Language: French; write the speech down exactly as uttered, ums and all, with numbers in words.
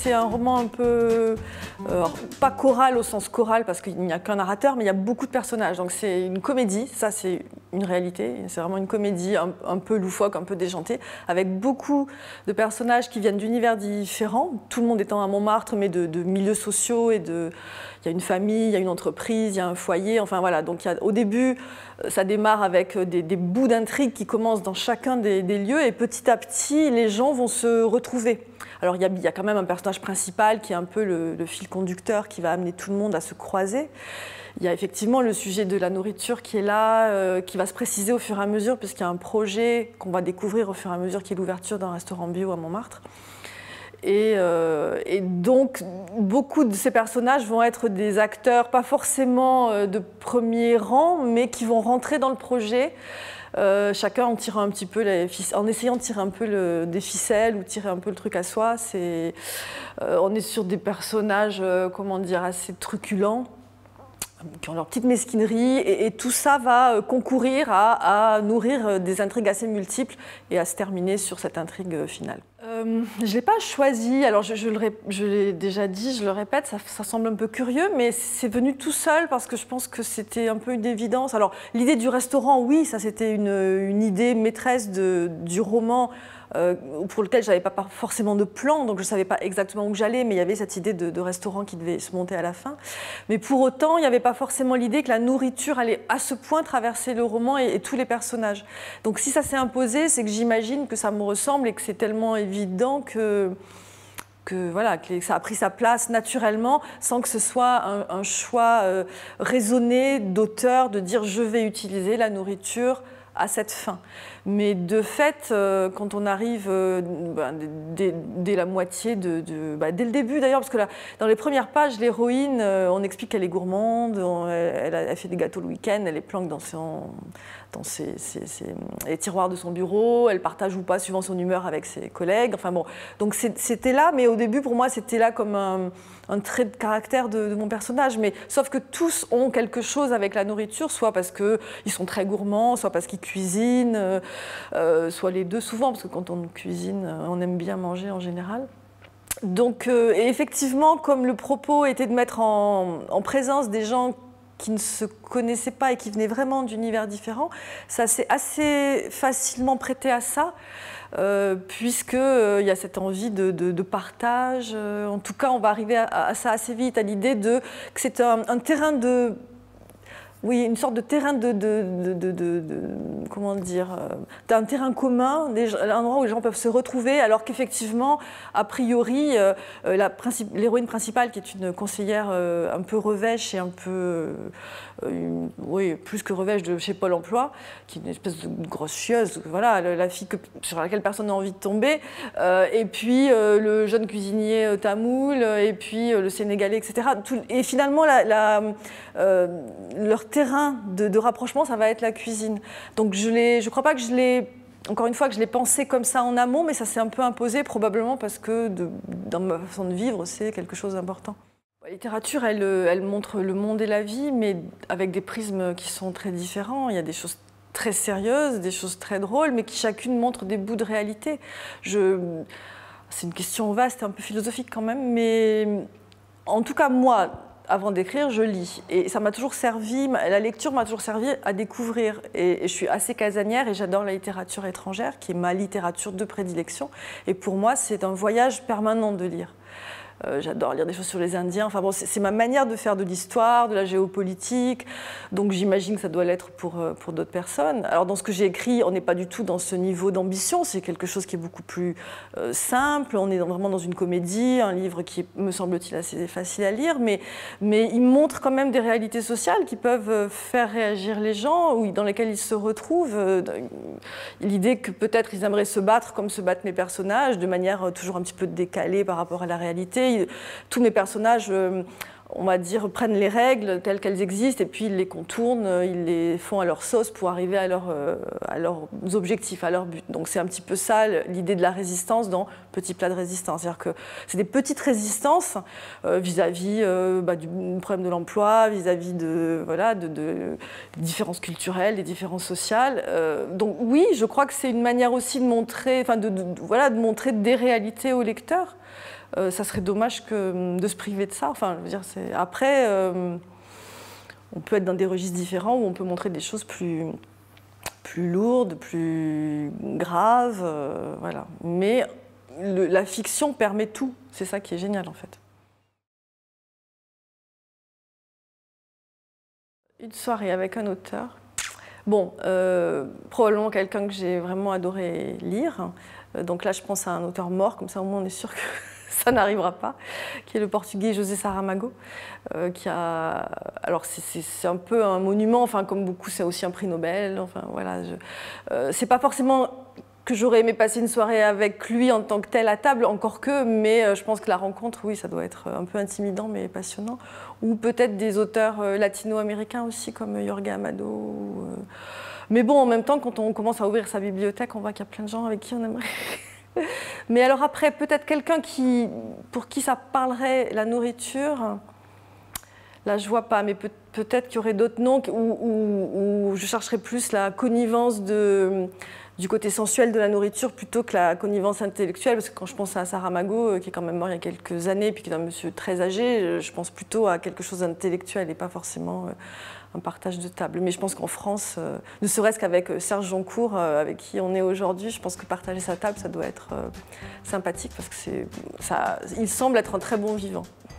c'est un roman un peu, euh, pas choral au sens choral parce qu'il n'y a qu'un narrateur, mais il y a beaucoup de personnages. Donc c'est une comédie, ça c'est une réalité, c'est vraiment une comédie un, un peu loufoque, un peu déjantée, avec beaucoup de personnages qui viennent d'univers différents, tout le monde étant à Montmartre, mais de, de milieux sociaux et de... Il y a une famille, il y a une entreprise, il y a un foyer, enfin voilà. Donc il y a, au début, ça démarre avec des, des bouts d'intrigue qui commencent dans chacun des, des lieux et petit à petit, les gens vont se retrouver. Alors il y a, il y a quand même un personnage principal qui est un peu le, le fil conducteur qui va amener tout le monde à se croiser. Il y a effectivement le sujet de la nourriture qui est là, euh, qui va se préciser au fur et à mesure puisqu'il y a un projet qu'on va découvrir au fur et à mesure qui est l'ouverture d'un restaurant bio à Montmartre. Et, euh, et donc, beaucoup de ces personnages vont être des acteurs, pas forcément de premier rang, mais qui vont rentrer dans le projet, euh, chacun en tirant un petit peu, les en essayant de tirer un peu le, des ficelles ou tirer un peu le truc à soi. C'est, euh, on est sur des personnages, euh, comment dire, assez truculents, qui ont leur petite mesquinerie, et, et tout ça va concourir à, à nourrir des intrigues assez multiples et à se terminer sur cette intrigue finale. Euh, je ne l'ai pas choisi, alors je, je, le, je l'ai déjà dit, je le répète, ça, ça semble un peu curieux, mais c'est venu tout seul parce que je pense que c'était un peu une évidence. Alors l'idée du restaurant, oui, ça c'était une, une idée maîtresse de, du roman, Euh, pour lequel je n'avais pas forcément de plan, donc je ne savais pas exactement où j'allais, mais il y avait cette idée de, de restaurant qui devait se monter à la fin. Mais pour autant, il n'y avait pas forcément l'idée que la nourriture allait à ce point traverser le roman et, et tous les personnages. Donc si ça s'est imposé, c'est que j'imagine que ça me ressemble et que c'est tellement évident que... Que, voilà, que ça a pris sa place naturellement sans que ce soit un, un choix euh, raisonné d'auteur de dire je vais utiliser la nourriture à cette fin. Mais de fait, euh, quand on arrive euh, bah, dès, dès la moitié, de, de, bah, dès le début d'ailleurs, parce que là, dans les premières pages, l'héroïne, euh, on explique qu'elle est gourmande, on, elle, elle fait des gâteaux le week-end, elle les planque dans, son, dans ses, ses, ses, les tiroirs de son bureau, elle partage ou pas suivant son humeur avec ses collègues. Enfin bon, donc c'était là, mais au début pour moi c'était là comme un, un trait de caractère de, de mon personnage. Mais sauf que tous ont quelque chose avec la nourriture, soit parce qu'ils sont très gourmands, soit parce qu'ils cuisinent. Euh, Euh, soit les deux souvent, parce que quand on cuisine, on aime bien manger en général. Donc, euh, et effectivement, comme le propos était de mettre en, en présence des gens qui ne se connaissaient pas et qui venaient vraiment d'univers différents, ça s'est assez facilement prêté à ça, euh, puisqu'il euh, y a cette envie de, de, de partage. Euh, en tout cas, on va arriver à, à ça assez vite, à l'idée de que c'est un, un terrain de... Oui, une sorte de terrain de, de, de, de, de, de comment dire, d'un terrain commun, des, un endroit où les gens peuvent se retrouver, alors qu'effectivement, a priori, euh, l'héroïne principale, qui est une conseillère euh, un peu revêche et un peu, euh, une, oui, plus que revêche de chez Pôle Emploi, qui est une espèce de grosse chieuse, voilà, la fille que, sur laquelle personne n'a envie de tomber, euh, et puis euh, le jeune cuisinier euh, tamoul, et puis euh, le Sénégalais, et cetera. Tout, et finalement, la, la, euh, leur terrain de, de rapprochement, ça va être la cuisine. Donc je ne crois pas que je l'ai, encore une fois, que je l'ai pensé comme ça en amont, mais ça s'est un peu imposé, probablement parce que de, dans ma façon de vivre, c'est quelque chose d'important. La littérature, elle, elle montre le monde et la vie, mais avec des prismes qui sont très différents. Il y a des choses très sérieuses, des choses très drôles, mais qui chacune montrent des bouts de réalité. Je... C'est une question vaste, un peu philosophique quand même, mais en tout cas, moi, avant d'écrire, je lis. Et ça m'a toujours servi, la lecture m'a toujours servi à découvrir. Et, et je suis assez casanière et j'adore la littérature étrangère, qui est ma littérature de prédilection. Et pour moi, c'est un voyage permanent de lire. Euh, J'adore lire des choses sur les Indiens. Enfin bon, c'est ma manière de faire de l'histoire, de la géopolitique. Donc j'imagine que ça doit l'être pour, pour d'autres personnes. Alors dans ce que j'ai écrit, on n'est pas du tout dans ce niveau d'ambition. C'est quelque chose qui est beaucoup plus euh, simple. On est vraiment dans une comédie, un livre qui est, me semble-t-il, assez facile à lire. Mais, mais il montre quand même des réalités sociales qui peuvent faire réagir les gens, ou dans lesquelles ils se retrouvent. L'idée que peut-être ils aimeraient se battre comme se battent mes personnages, de manière toujours un petit peu décalée par rapport à la réalité. Tous mes personnages, on va dire, prennent les règles telles qu'elles existent et puis ils les contournent, ils les font à leur sauce pour arriver à, leur, à leurs objectifs, à leur but. Donc c'est un petit peu ça l'idée de la résistance dans Petit plat de résistance. C'est-à-dire que c'est des petites résistances vis-à-vis euh, -vis, bah, du problème de l'emploi, vis-à-vis de, voilà, de, de différences culturelles, des différences sociales. Euh, donc oui, je crois que c'est une manière aussi de montrer, enfin de, de, de, voilà, de montrer des réalités au lecteur. euh, ça serait dommage que, de se priver de ça. Enfin, je veux dire, c'est... Après, euh, on peut être dans des registres différents où on peut montrer des choses plus, plus lourdes, plus graves, euh, voilà. Mais le, la fiction permet tout. C'est ça qui est génial, en fait. Une soirée avec un auteur. Bon, euh, probablement quelqu'un que j'ai vraiment adoré lire. Donc là, je pense à un auteur mort, comme ça au moins on est sûr que ça n'arrivera pas, qui est le portugais José Saramago, euh, qui a... Alors c'est un peu un monument, enfin comme beaucoup, c'est aussi un prix Nobel. Enfin voilà, je... euh, c'est pas forcément que j'aurais aimé passer une soirée avec lui en tant que tel à table, encore que, mais je pense que la rencontre, oui, ça doit être un peu intimidant, mais passionnant. Ou peut-être des auteurs latino-américains aussi, comme Jorge Amado. Mais bon, en même temps, quand on commence à ouvrir sa bibliothèque, on voit qu'il y a plein de gens avec qui on aimerait. Mais alors après, peut-être quelqu'un qui, pour qui ça parlerait la nourriture, là je vois pas, mais peut, peut-être qu'il y aurait d'autres noms où, où, où je chercherais plus la connivence de... du côté sensuel de la nourriture plutôt que la connivence intellectuelle, parce que quand je pense à Saramago, qui est quand même mort il y a quelques années, puis qui est un monsieur très âgé, je pense plutôt à quelque chose d'intellectuel et pas forcément un partage de table. Mais je pense qu'en France, ne serait-ce qu'avec Serge Joncourt, avec qui on est aujourd'hui, je pense que partager sa table, ça doit être sympathique, parce que ça, il semble être un très bon vivant.